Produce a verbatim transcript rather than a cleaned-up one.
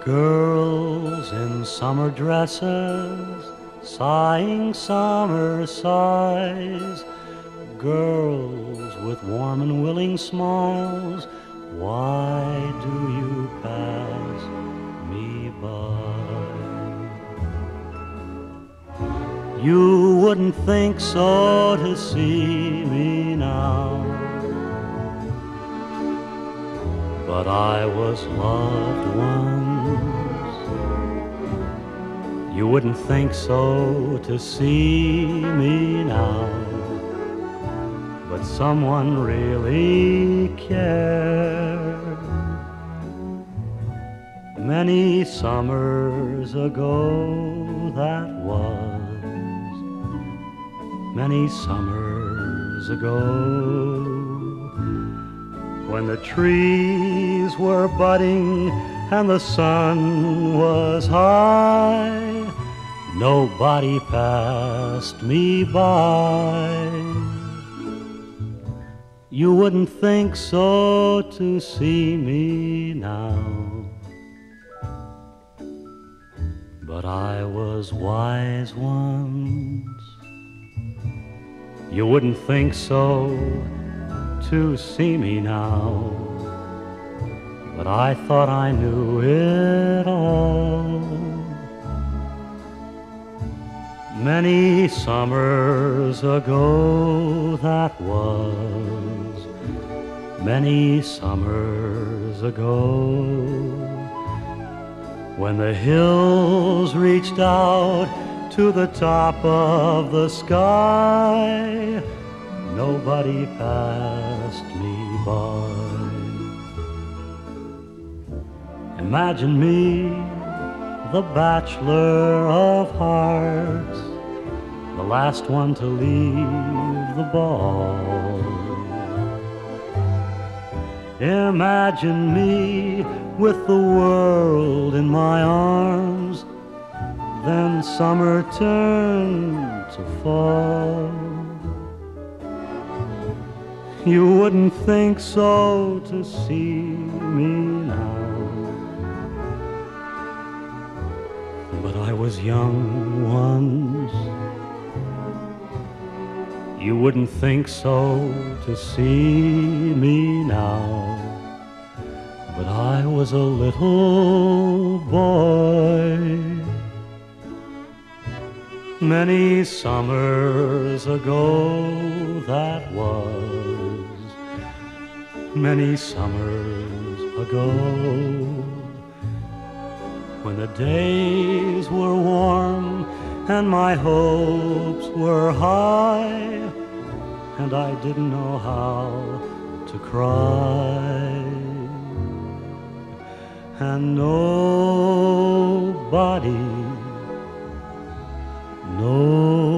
Girls in summer dresses, sighing summer sighs. Girls with warm and willing smiles, why do you pass me by? You wouldn't think so to see me now, but I was loved once. You wouldn't think so to see me now, but someone really cared. Many summers ago that was, many summers ago, when the trees were budding and the sun was high, nobody passed me by. You wouldn't think so to see me now, but I was wise once. You wouldn't think so to see me now, but I thought I knew it all. Many summers ago that was, many summers ago, when the hills reached out to the top of the sky, nobody passed me by. Imagine me, the bachelor of hearts, the last one to leave the ball. Imagine me with the world in my arms, then summer turned to fall. You wouldn't think so to see me now, but I was young once. You wouldn't think so to see me now, but I was a little boy. Many summers ago that was, many summers ago, when the days were warm and my hopes were high, and I didn't know how to cry, and nobody, nobody